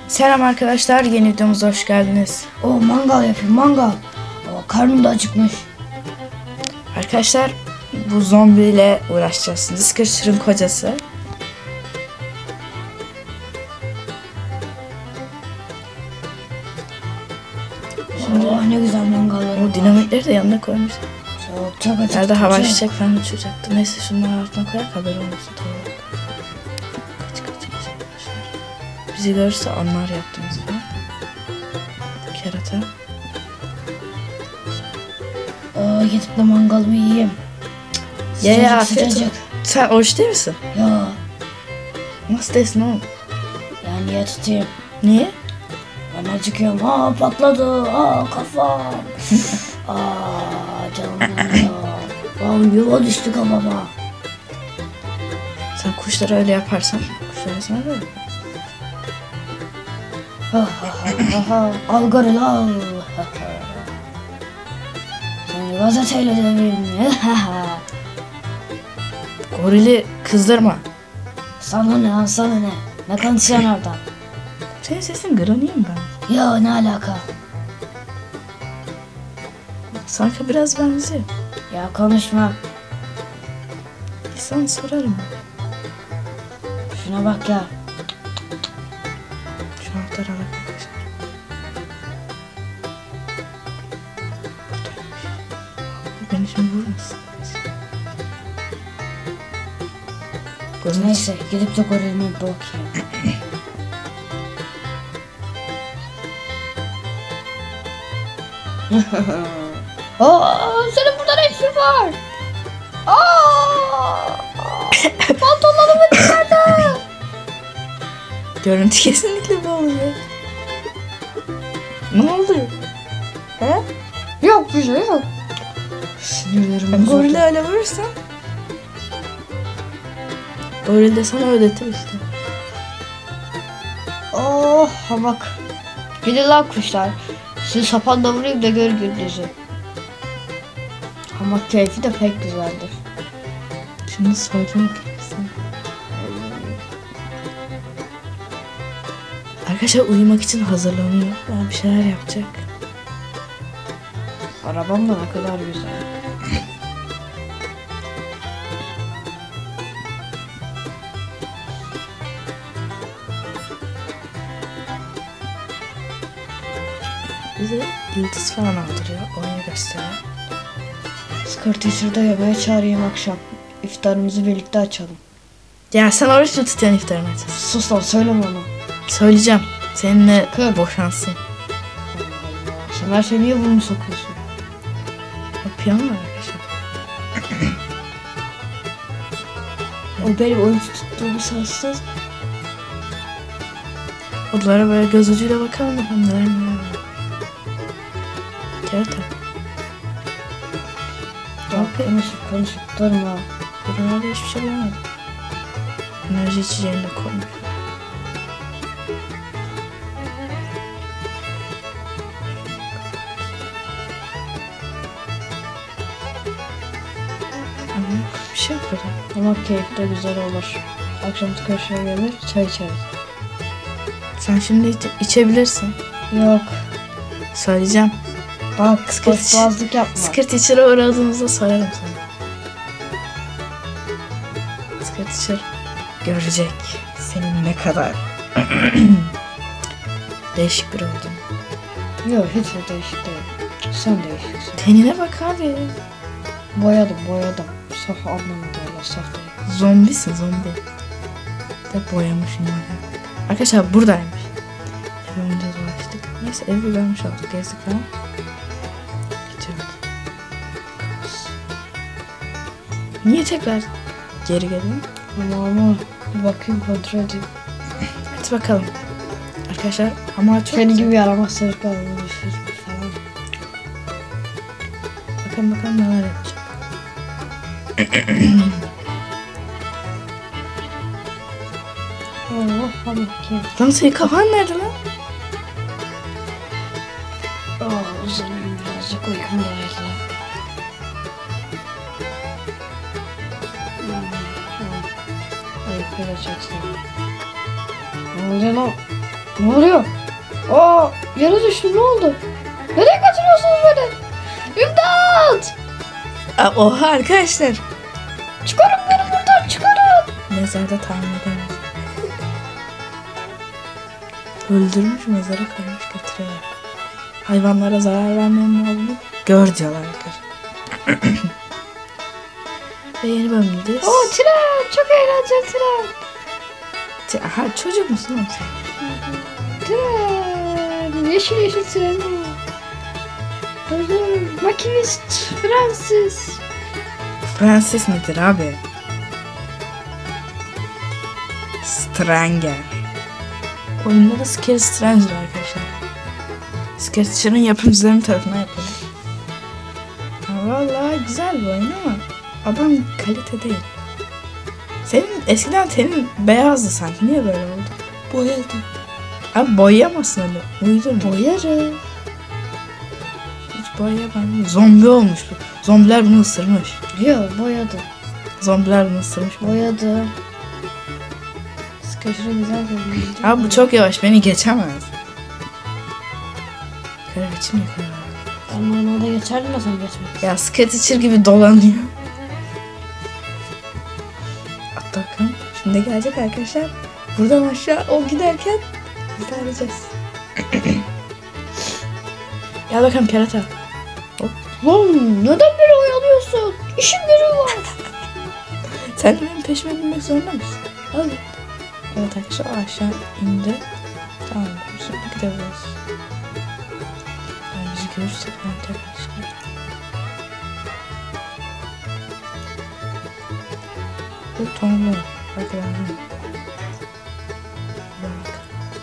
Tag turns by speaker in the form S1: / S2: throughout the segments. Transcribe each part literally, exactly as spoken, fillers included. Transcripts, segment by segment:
S1: Selam arkadaşlar, yeni videomuza hoş geldiniz.
S2: O mangal yapıyor, mangal. O karnım da acıkmış.
S1: Arkadaşlar, bu zombiyle uğraşacağız. Discretion'ın kocası.
S2: Şimdi oh, ne güzel mangallar.
S1: O dinamitleri de yanına koymuş.
S2: Çok çok acıktım.
S1: Nerede hava çiçek falan uçacaktı. Neyse şunları altına koyak, haber olmasın. Tamam. Kaç kaç kaç arkadaşlar. Bizi görürse anlar yaptığımız falan. Kerata.
S2: Aa, gidip de mangalımı yiyeyim.
S1: Ya
S2: Sıcacık,
S1: ya afiyet olsun.
S2: sıcacık.
S1: Sen oruç değil misin?
S2: Ya,
S1: Nasıl değilsin oğlum?
S2: ya niye tutayım?
S1: Niye?
S2: Ben acıkıyorum. Aa patladı. Aa kafam. Aa canım yanıyor. Aa yuva düştü kafama.
S1: Sen kuşlara öyle yaparsan kuşlara sana böyle.
S2: Ha ha ha ha. Al goril al. Seni gazeteyle döveyim. Ha ha.
S1: Gorili kızdırma.
S2: Sana ne lan sana ne? Ne konuşuyorsun oradan?
S1: Senin sesin graniyim ben.
S2: Ya ne alaka?
S1: Sanki biraz benziyor.
S2: Ya konuşma.
S1: Sana sorarım.
S2: Şuna bak ya.
S1: Şu anahtarı al arkadaşlar. Beni şimdi vurmasın. Goril.
S2: Neyse gidip de gorilime bir bakayım. Aa, senin burada ne işin var? Aa! Pantolonum dışarıda.
S1: Görüntü kesinlikle bu olacak. Ne oldu? He?
S2: Yok bir şey yok. Sinirlerim bozuldu.
S1: Gorili öyle vurursan goril de sana ödetir işte.
S2: Oh hamak. Gidin lan kuşlar. Sizi sapanla vurayım da gör gündüzü. Hamak keyfi de pek güzeldir.
S1: Şimdi soracağım kendisine. Arkadaşlar uyumak için hazırlanıyor. Yani bir şeyler yapacak.
S2: Arabam da ne kadar güzel.
S1: Bize yıldız falan aldırıyor. Oyunu gösteriyor.
S2: Skır Teacher'da yemeğe çağırayım akşam. İftarımızı birlikte açalım.
S1: Ya sen oruç mu tutuyorsun iftarını açıyorsun?
S2: Sus lan söyleme onu.
S1: Söyleyeceğim. Seninle
S2: Sakın.
S1: boşansın.
S2: Sen her şeyi niye bunu sokuyorsun?
S1: O piyano var arkadaşlar.
S2: O benim oyuncu tuttuğumu sansız.
S1: Odalara böyle göz ucuyla bakalım da neler neler var. Kerata.
S2: Bak konuşup konuşup durma.
S1: Buralarda hiçbir şey bulamadım. Enerji içeceğini de koymuş. Ama bir şey yok burada.
S2: Ama keyif de güzel olur. Akşam tıkaşıya gelir çay içeriz.
S1: Sen şimdi iç- içebilirsin.
S2: Yok.
S1: Söyleyeceğim.
S2: Bak
S1: Skır
S2: boşboğazlık yapma.
S1: Skır Teacher'a uğradığımızda sorarım sana. Skır Teacher görecek senin ne kadar değişik biri olduğunu.
S2: Yok hiç de değişik değil. Sen değişiksin.
S1: Tenine bak abi.
S2: Boyadım boyadım. Saf anlamadı öyle saf değil.
S1: Zombisin zombi. De boyamışım yani. Arkadaşlar buradaymış. Evi önce dolaştık. Neyse evi görmüş olduk. Gezdik falan. Gidiyoruz. Niye tekrar geri geliyorum?
S2: Ama ama bir bakayım kontrol edeyim.
S1: Hadi bakalım. Arkadaşlar ama çok
S2: Senin gibi yaramaz çocuklar buluşur falan.
S1: bakalım bakalım neler yapacak.
S2: Oh ama keyif.
S1: Lan senin kafan nerede lan?
S2: Oh uzanayım birazcık uykum geldi. Uyku yapacaksın. Ne oluyor lan? Ne oluyor? Aa, yere düştüm, ne oldu? Nereye götürüyorsunuz beni? İmdat!
S1: Aa, oha arkadaşlar.
S2: Çıkarın beni buradan, çıkarın.
S1: Mezarda tahmin edemez. Öldürmüş mezara koymuş götürüyorlar. Hayvanlara zarar vermenin olduğunu gör diyorlar arkadaşlar. Ve yeni bölümdeyiz.
S2: Oo, tren, çok eğlenceli tren.
S1: Te- Aha, çocuk musun oğlum sen?
S2: Tren, yeşil yeşil tren var. Dur dur, makinist Francis.
S1: Francis nedir abi? Stranger. Oyunda da Scary Stranger arkadaşlar. Scary Stranger'ın yapımcıların tarafından yapıldı. Ha, vallahi güzel bir oyun ama adam kalite değil. Senin eskiden tenin beyazdı sanki. Niye böyle oldu?
S2: Boyadım.
S1: Abi boyayamazsın öyle. Uydurma.
S2: Boyarım.
S1: Hiç boyayamam. Zombi olmuş bu. Zombiler bunu ısırmış.
S2: Yok, boyadım.
S1: Zombiler bunu ısırmış.
S2: Boyadım. Sıkışırı güzel görünüyor.
S1: Abi bu çok yavaş. Beni geçemez. Yukarı geçin yukarı.
S2: Ben normalde geçerdim de sen geçmedin.
S1: Ya Sketcher gibi dolanıyor. At bakalım. Şimdi gelecek arkadaşlar. Buradan aşağı o giderken biz de arayacağız. Gel bakalım kerata.
S2: Lan neden beni oyalıyorsun? İşim gücüm var.
S1: Sen de benim peşime binmek zorunda mısın? Evet. Evet arkadaşlar o aşağı indi. Tamam. Şimdi gidebiliriz. Yani bizi görürse falan tekrar çıkar. Bu tonlu. Bak yani. Bak.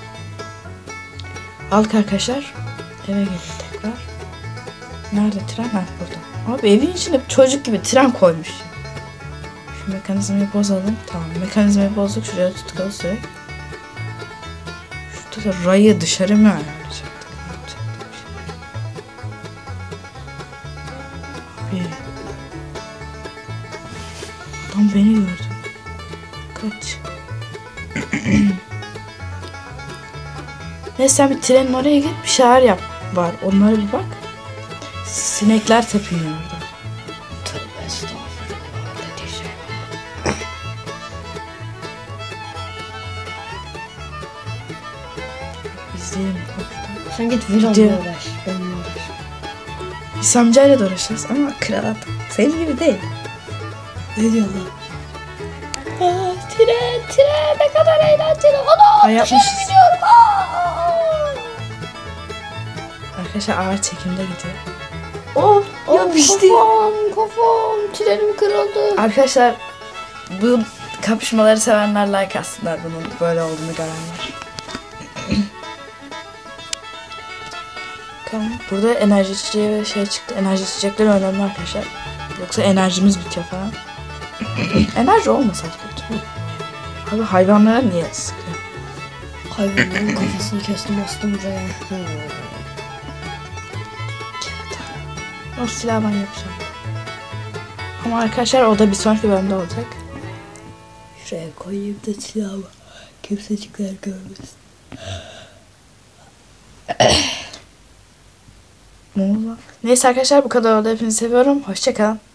S1: Aldık arkadaşlar. Eve geldik tekrar. Nerede tren? Ha burada. Abi evin içine çocuk gibi tren koymuş. Şu mekanizmayı bozalım. Tamam mekanizmayı bozduk. Şuraya tutalım sürekli. Şurada da rayı dışarı mı ayarlayacaktık? Abi. Adam beni gördü. Kaç. Neyse sen bir trenin oraya git bir şeyler yap var. Onlara bir bak. Sinekler tepiniyor orada.
S2: Tövbe estağfurullah. Dediği şey var.
S1: İzleyelim komşudan.
S2: Sen git Viran'la
S1: Diyor.
S2: uğraş. Benimle uğraş.
S1: Biz amcayla da uğraşacağız ama kral adam. Senin gibi değil.
S2: Ne diyor lan? Aa, tren, tren ne kadar eğlenceli. Ana,
S1: Ay, yapmışız.
S2: dışarı gidiyorum. Aa!
S1: Arkadaşlar ağır çekimde gidiyor. Oh
S2: Oh,
S1: yapıştı.
S2: kafam, kafam. Trenim kırıldı.
S1: Arkadaşlar bu kapışmaları sevenler like atsınlar bunun böyle olduğunu görenler. Tamam. Burada enerji içeceği ve şey çıktı. Enerji içecekleri önemli arkadaşlar. Yoksa enerjimiz bitiyor falan. Enerji olmasa kötü. Abi hayvanlara niye sıkıyor?
S2: Hayvanların kafasını kestim, astım buraya.
S1: O silahı ben yapacağım. Ama arkadaşlar o da bir sonraki bölümde olacak. Şuraya koyayım da silahımı. Kimsecikler görmesin. Ne oldu? Neyse arkadaşlar bu kadar oldu. Hepinizi seviyorum. Hoşça kalın.